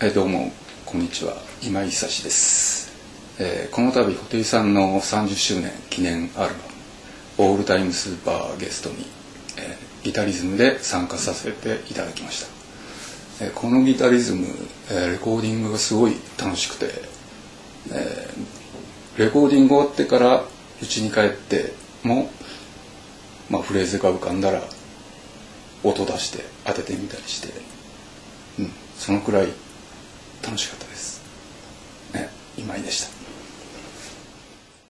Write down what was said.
どうもこんにちは、今井久志です。この度布袋さんの30周年記念アルバムオールタイムスーパーゲストに、ギタリズムで参加させていただきました。このギタリズム、レコーディングがすごい楽しくて、レコーディング終わってから家に帰っても、フレーズが浮かんだら音出して当ててみたりして、そのくらい楽しかったです。今井でした。